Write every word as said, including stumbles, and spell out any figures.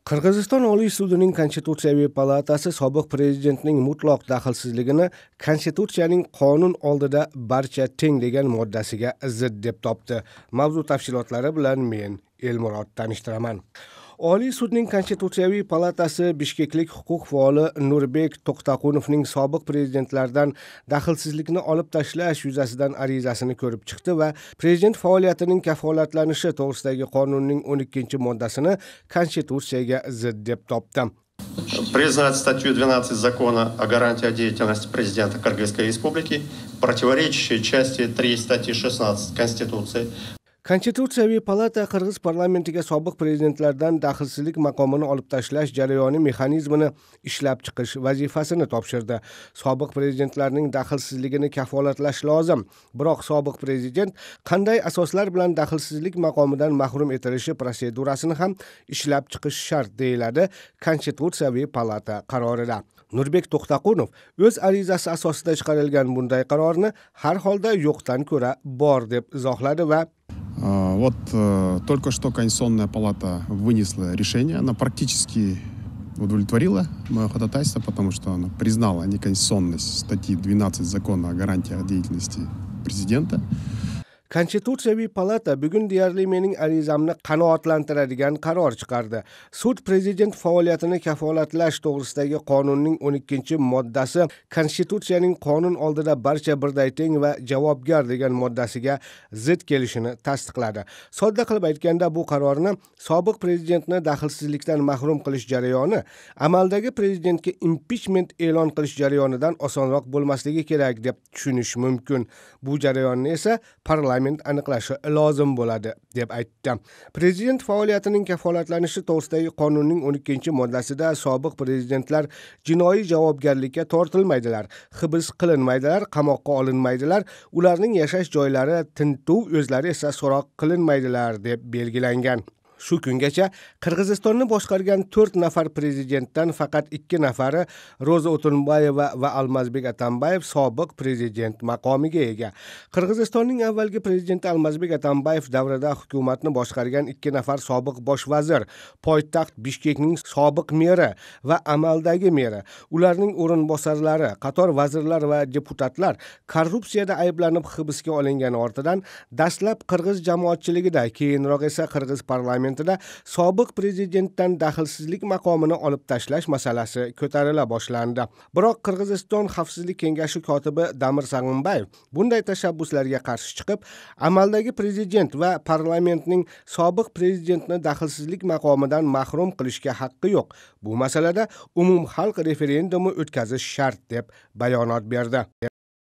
Qirg'iziston Oliy sudining Konstitutsiyaviy palatasi sobiq prezidentning mutlaq daxlsizligini Konstitutsiyaning qonun oldida barcha teng degan moddasiga zid deb topdi. Mavzu tafsilotlari bilan men Elmurod tanishtiraman. Oliy sudning Konstitutsiyaviy palatasi Bishkeklik huquq faoli Nurbek To'xtaqunovning sobiq prezidentlardan daxlsizlikni olib tashlash yuzasidan arizasini ko'rib chiqdi va prezident faoliyatining kafolatlanishi to'g'risidagi qonunning o'n ikkinchi moddasini Konstitutsiyaga zid deb topdi. Признать статью двенадцать Закона о гарантии деятельности президента Кыргызской Республики, противоречащей части три статьи шестнадцать Конституции. Konstitutsiyaviy palata Qirg'iz parlamentiga sobiq prezidentlardan daxlsizlik maqomini olib tashlash jarayoni mexanizmini ishlab chiqish vazifasini topshirdi. Sobiq prezidentlarning daxlsizligini kafolatlash lozim. Biroq sobiq prezident qanday asoslar bilan daxlsizlik maqomidan mahrum etilishi protsedurasini ham ishlab chiqish shart deyiladi Konstitutsiyaviy palata qarorida. Nurbek To'xtaqunov o'z arizasi asosida chiqarilgan bunday qarorni har holda yo'qdan ko'ra bor deb izohladi va Вот только что Конституционная палата вынесла решение, она практически удовлетворила мое ходатайство, потому что она признала неконституционность статьи двенадцать Закона о гарантии деятельности президента. Konstitutsiyaviy palata bugun deyarli mening arizamni qanoatlantiradigan qaror chiqardi. Sud prezident faoliyatini kafolatlash to'g'risidagi qonunning o'n ikkinchi moddasi Konstitutsiyaning qonun oldida barcha birday teng va javobgar degan moddasiga zid kelishini tasdiqladi. Sodda qilib aytganda bu qarorni sobiq prezidentni daxlsizlikdan mahrum qilish jarayoni amaldagi prezidentga impichment e'lon qilish jarayonidan osonroq bo'lmasligi kerak deb tushunish mumkin. Bu jarayonni esa parlament aniqlashi lozim bo'ladi deb aytdi. Prezident faoliyatining kafolatlanishi to'g'risidagi qonunning o'n ikkinchi moddasida sobiq prezidentlar jinoiy javobgarlikka tortilmaydilar, hibs qilinmaydilar, qamoqqa olinmaydilar, ularning yashash joylari tintuv o'zlari esa so'roq qilinmaydilar deb belgilangan. Shu kungacha Qirg'izistonni boshqargan to'rt nafar prezidentdan faqat ikki nafari Ro'za O'tunbayeva va Almazbek Atambayev sobiq prezident maqomiga ega. Qirg'izistonning avvalgi prezidenti Almazbek Atambayev davrida hukumatni boshqargan ikki nafar sobiq bosh vazir, poytaxt Bishkekning sobiq meri va amaldagi meri, ularning o'rinbosarlari, qator vazirlar va deputatlar korrupsiyada ayblanib hibsga olingani ortidan dastlab qirg'iz jamoatchiligida, keyinroq esa Qirg'iz parlamenti sobiq prezidentdan daxlsizlik maqomini olib tashlash masalasi ko'tarila boshlandi. Biroq Qirg'iziston Xavfsizlik kengashi kotibi Damir Sag'unbayev bunday tashabbuslarga qarshi chiqib, amaldagi prezident va parlamentning sobiq prezidentni daxlsizlik maqomidan mahrum qilishga haqqi yo'q. Bu masalada umumxalq referendumi o'tkazish shart deb bayonot berdi.